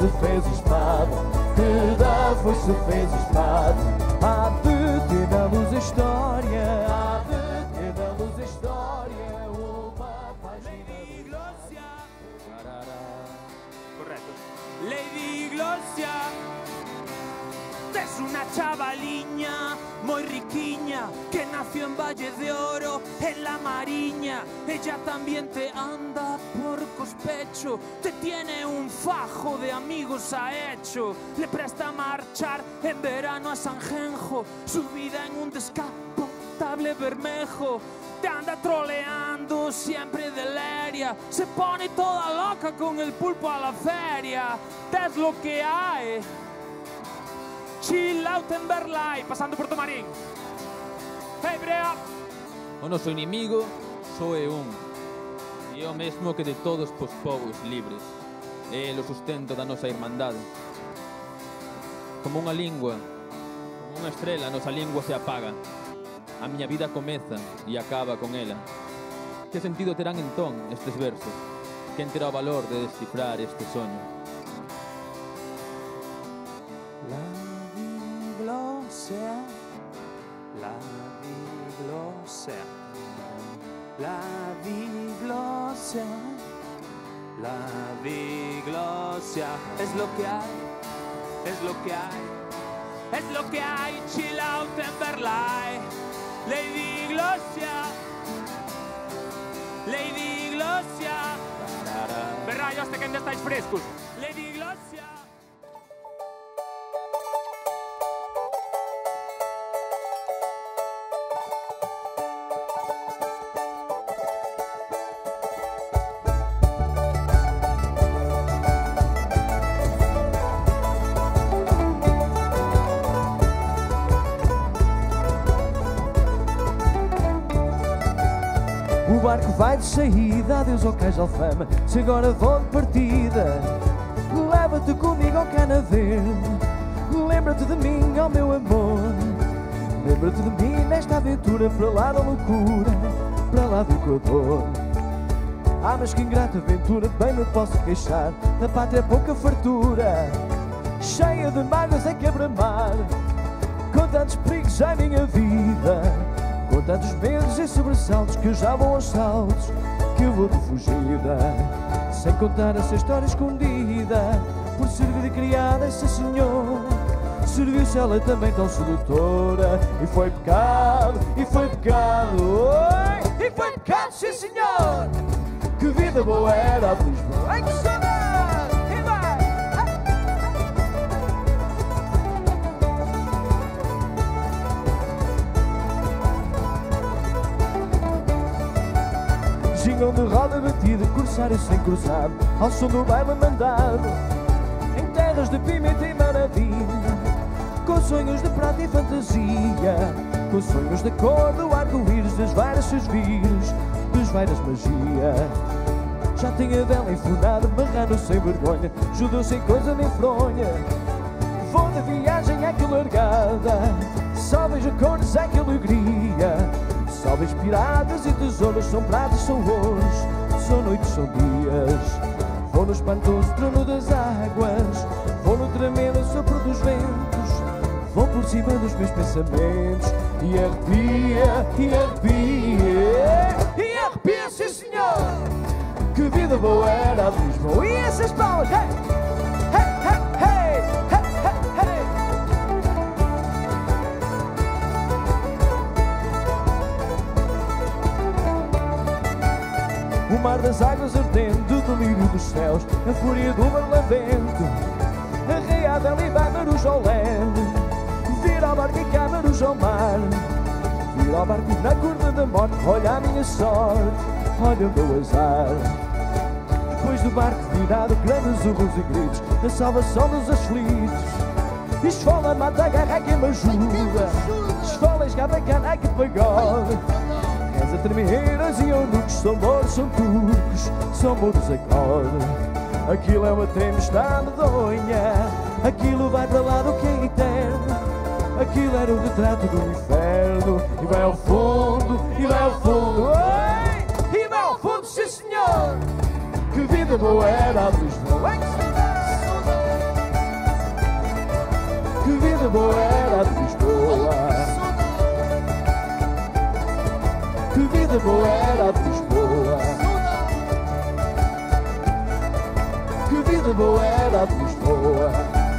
foice fez espada, que da foice fez espada. Há de ter na luz a história, há de ter na luz a história, uma página Lady Glosia. Correcto. Lady Glosia. Es una chavaliña muy riquiña que nació en Valle de Oro, en la Mariña. Ella también te anda por cospecho, te tiene un fajo de amigos ha hecho. Le presta marchar en verano a Sanjenjo, su vida en un descapotable Bermejo. Te anda troleando siempre de leria, se pone toda loca con el pulpo a la feria. Es lo que hay. Chill out en Berlay, pasando por Tomarín. Hey, Brea! O noso inimigo só é un, e é o mesmo que de todos os povos libres. É o sustento da nosa irmandade. Como unha lingua, como unha estrela, a nosa lingua se apaga. A miña vida comeza e acaba con ela. Que sentido terán entón estes versos? Quen terá o valor de descifrar este soño? La diglosia, la diglosia, la diglosia, es lo que hay, es lo que hay, es lo que hay. Chill out en Berlay, Lady Glosia, Lady Glosia. Berrayos de que ainda estáis frescos. Lady Glosia. O barco vai de saída, adeus ao cais de Alfama, se agora vou de partida. Leva-te comigo ao Cana Verde, lembra-te de mim, ó meu amor. Lembra-te de mim nesta aventura, para lá da loucura, para lá do Equador. Ah, mas que ingrata aventura, bem me posso queixar, da pátria pouca fartura, cheia de mágoas em quebra-mar, com tantos perigos à minha vida, com tantos medos e sobressaltos, que eu já vou aos saltos, que eu vou de fugida, sem contar essa história escondida, por servir de criada essa senhora, serviu-se ela também tão sedutora, e foi pecado, oi, e foi pecado, sim senhor, que vida boa era a de Lisboa, ai que saudade, e vai! Gingão de roda batida, corsário sem cruzado, ao som do baile mandado, em terras de pimenta e maravilha, com sonhos de prata e fantasia, com sonhos da cor do arco-íris, das várias seus vírus, das várias magias. Já tem a vela enfunada, marrano sem vergonha, judeu sem coisa nem fronha. Vou de viagem à que largada, só vejo cores, ai que alegria. Só vejo piratas e tesouros, são pratos, são ouros, são noites, são dias. Vou no espantoso trono das águas, vou no tremendo sopro dos ventos, vou por cima dos meus pensamentos e arrepia, e arrepia, sim senhor, que vida boa era a de Lisboa. E essas palmas, hey, hey, hey, hey, hey, hey, hey. O mar das águas ardendo, o delírio dos céus, a fúria do barlavento, arreada ali vai Marujo ao leme, vira ao barco e cá Marujo ao mar, vira ao barco na curva da morte, olha a minha sorte, olha o meu azar. Depois do barco virado, grandes urros e gritos, da salvação dos aflitos, esfola, mata, agarra, quem me ajuda, esfola, escapa, cana, que pagode. Reza, tremeiras e eunucos, são mouros, são turcos, são mudos acorde. Aquilo é uma tempestade medonha, aquilo vai para lá do que é eterno, aquilo era o retrato do inferno, e vai ao fundo, e vai ao fundo, oi, e vai ao fundo, sim senhor, que vida boa era a de Lisboa. boa era de Lisboa. Que vida boa era de Lisboa. Que vida boa era de Lisboa.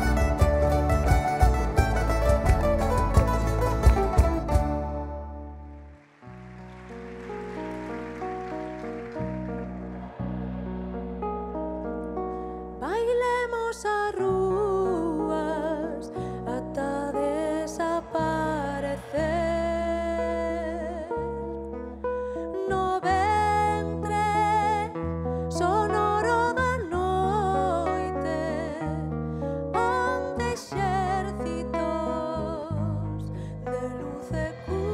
Bailemos a rúas ata desaparecer no ventre sonoro da noite, onde exércitos de luz e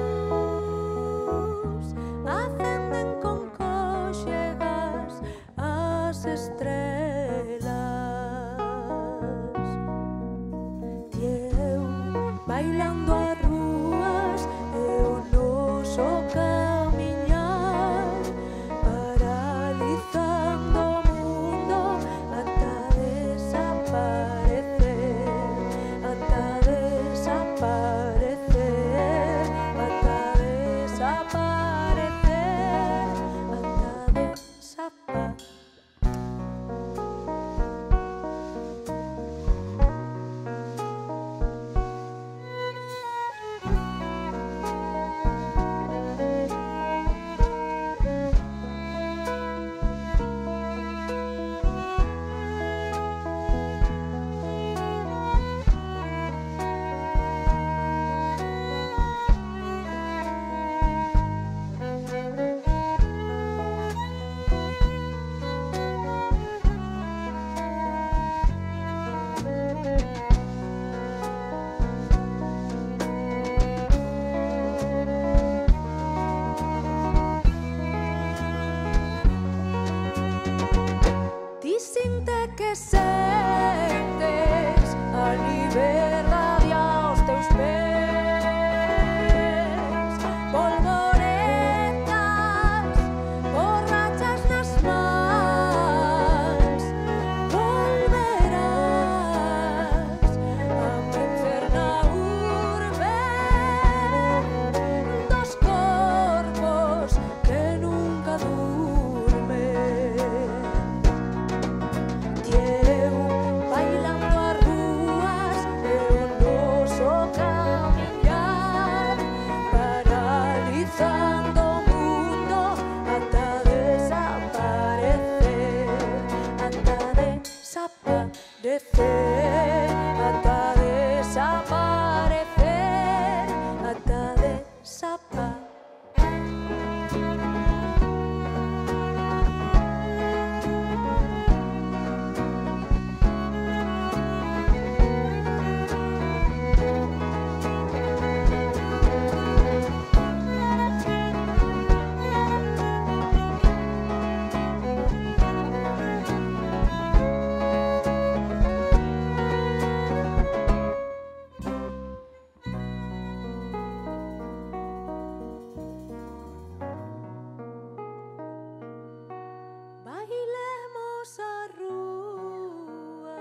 cus acenden con coxegas as estrelas. Bailando a ruas e o noso camiñar, paralizando o mundo ata desaparecer, ata desaparecer, ata desaparecer, ata desaparecer. Dicinte que sentes a liberdade aos teus pés, polvoretas, borrachas nas mans, volverás a vencer na urbe dos corpos que nunca durmen. Bailando a ruas e o noso camiñar, paralizando o mundo ata desaparecer, ata desaparecer, ata desaparecer, ata desaparecer. Bailemos a ruas.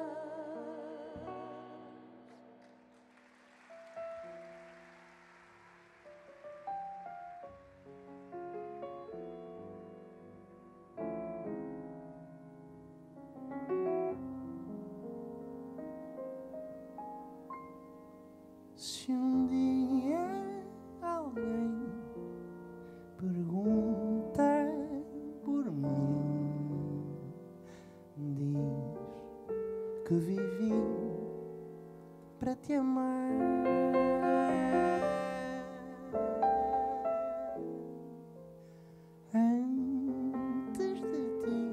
Se dia alguém perguntar por mim, diz que vivi para te amar. Antes de ti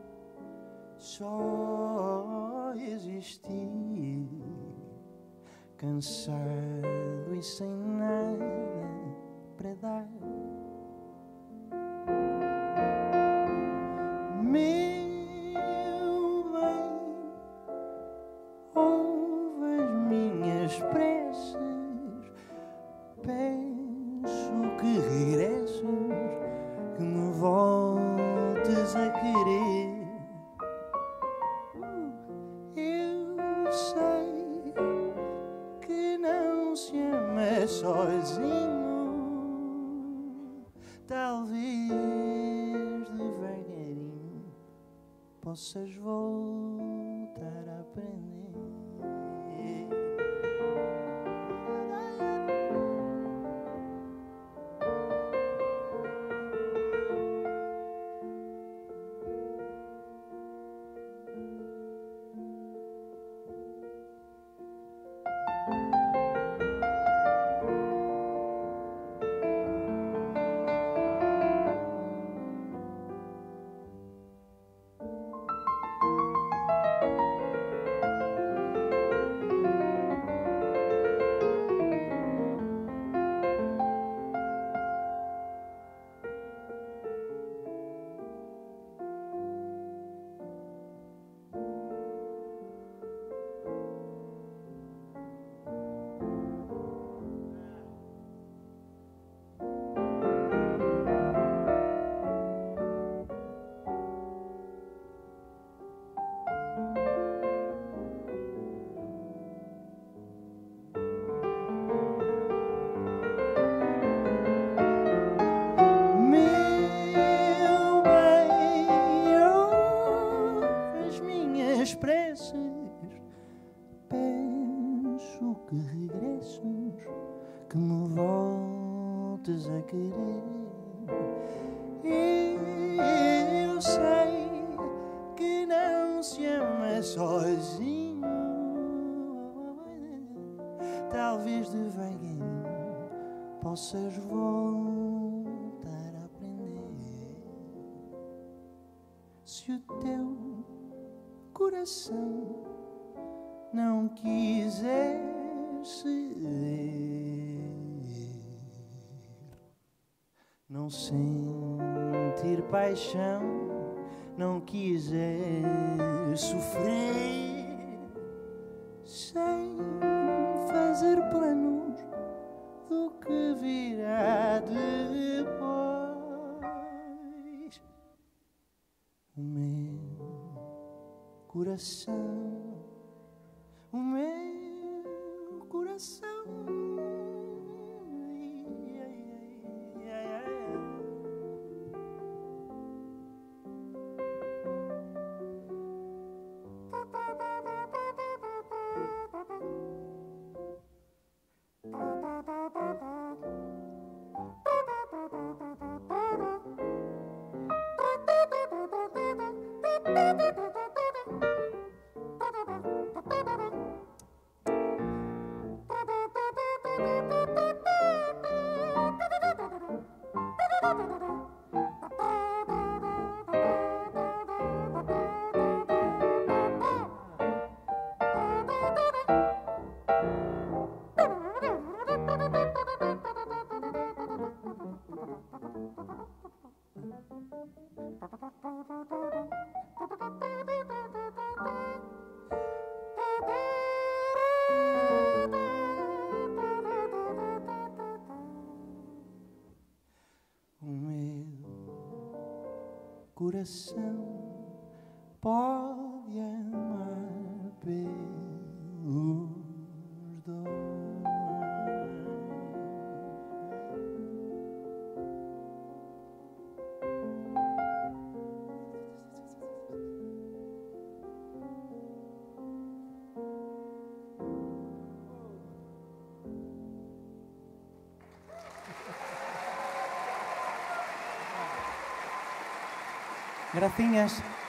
só existi, cansado e sem nada para dar. Meu bem, ouve as minhas preces, peço que regresses, que me voltes a querer. Eu sei que possas voltar a aprender. Penso que regresses, que me voltes a querer. E eu sei que não se ama sozinho. Talvez devagarinho possas voltar a aprender. Se o teu coração não quiser ceder, não sentir paixão, não quiser sofrer, sem fazer planos do que virá depois, o meu coração, o meu coração. Coração pode amar pelos dois. Gracinhas.